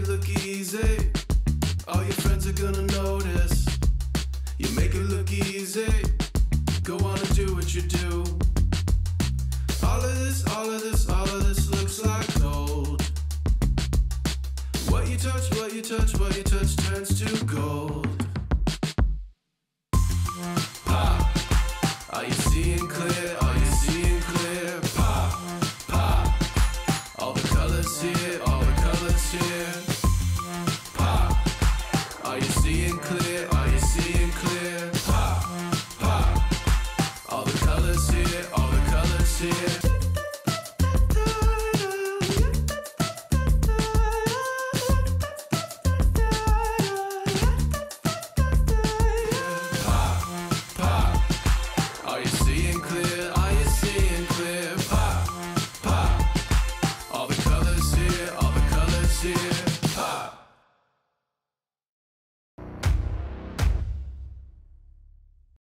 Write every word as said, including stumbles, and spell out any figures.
it look easy. All your friends are gonna notice. You make it look easy. Go on and do what you do. All of this, all of this, all of this looks like gold. What you touch, what you touch, what you touch turns to gold. Pop, are you seeing clear? Are you seeing clear? Pop, pop, all the colors here, all the colors here. Pop, are you seeing clear?